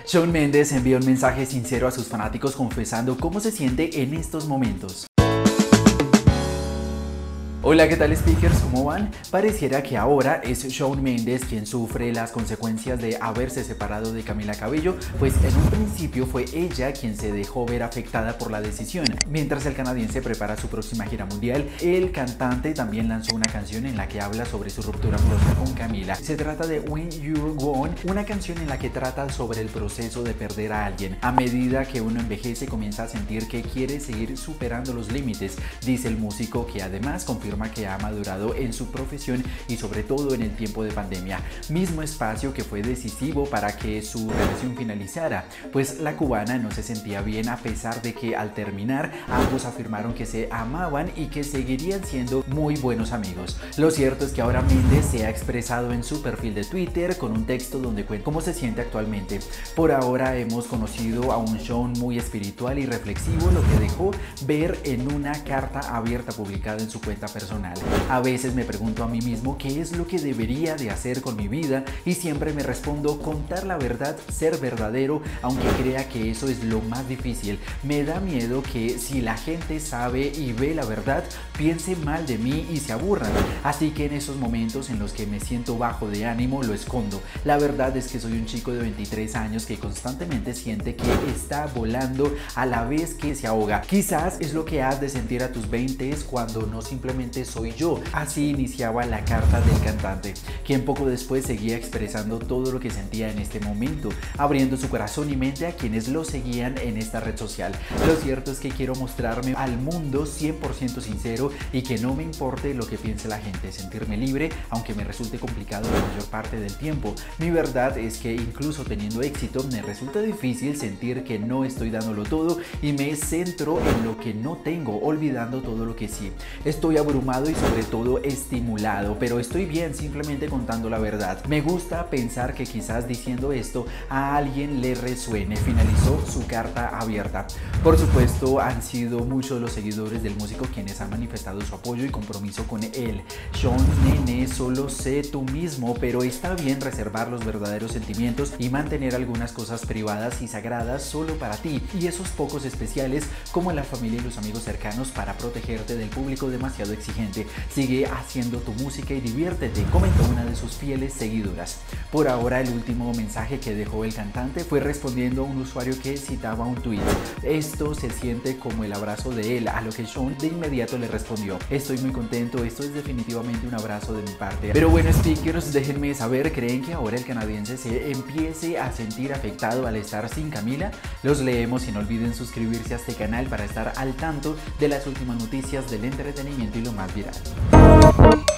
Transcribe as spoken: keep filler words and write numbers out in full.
Shawn Mendes envió un mensaje sincero a sus fanáticos confesando cómo se siente en estos momentos. Hola, ¿qué tal, speakers? ¿Cómo van? Pareciera que ahora es Shawn Mendes quien sufre las consecuencias de haberse separado de Camila Cabello, pues en un principio fue ella quien se dejó ver afectada por la decisión. Mientras el canadiense prepara su próxima gira mundial, el cantante también lanzó una canción en la que habla sobre su ruptura amorosa con Camila. Se trata de When You're Gone, una canción en la que trata sobre el proceso de perder a alguien. A medida que uno envejece, comienza a sentir que quiere seguir superando los límites, dice el músico, que además confirma que ha madurado en su profesión y sobre todo en el tiempo de pandemia, mismo espacio que fue decisivo para que su relación finalizara, pues la cubana no se sentía bien a pesar de que al terminar ambos afirmaron que se amaban y que seguirían siendo muy buenos amigos. Lo cierto es que ahora Mendes se ha expresado en su perfil de Twitter con un texto donde cuenta cómo se siente actualmente. Por ahora hemos conocido a un Shawn muy espiritual y reflexivo, lo que dejó ver en una carta abierta publicada en su cuenta personal. A veces me pregunto a mí mismo qué es lo que debería de hacer con mi vida y siempre me respondo: contar la verdad, ser verdadero, aunque crea que eso es lo más difícil. Me da miedo que si la gente sabe y ve la verdad, piense mal de mí y se aburran. Así que en esos momentos en los que me siento bajo de ánimo, lo escondo. La verdad es que soy un chico de veintitrés años que constantemente siente que está volando a la vez que se ahoga. Quizás es lo que has de sentir a tus veinte cuando no simplemente soy yo. Así iniciaba la carta del cantante, quien poco después seguía expresando todo lo que sentía en este momento, abriendo su corazón y mente a quienes lo seguían en esta red social. Lo cierto es que quiero mostrarme al mundo cien por ciento sincero y que no me importe lo que piense la gente, sentirme libre, aunque me resulte complicado la mayor parte del tiempo. Mi verdad es que incluso teniendo éxito me resulta difícil sentir que no estoy dándolo todo y me centro en lo que no tengo, olvidando todo lo que sí. Estoy abrumado y sobre todo estimulado, pero estoy bien simplemente contando la verdad. Me gusta pensar que quizás diciendo esto a alguien le resuene. Finalizó su carta abierta. Por supuesto, han sido muchos los seguidores del músico quienes han manifestado su apoyo y compromiso con él. Shawn, nene, solo sé tú mismo, pero está bien reservar los verdaderos sentimientos y mantener algunas cosas privadas y sagradas solo para ti y esos pocos especiales como la familia y los amigos cercanos para protegerte del público demasiado exigente. Sigue haciendo tu música y diviértete, comentó una de sus fieles seguidoras. Por ahora, el último mensaje que dejó el cantante fue respondiendo a un usuario que citaba un tweet. Esto se siente como el abrazo de él, a lo que Shawn de inmediato le respondió: estoy muy contento, esto es definitivamente un abrazo de mi parte. Pero bueno, speakers, déjenme saber, ¿creen que ahora el canadiense se empiece a sentir afectado al estar sin Camila? Los leemos y no olviden suscribirse a este canal para estar al tanto de las últimas noticias del entretenimiento y lo más viral.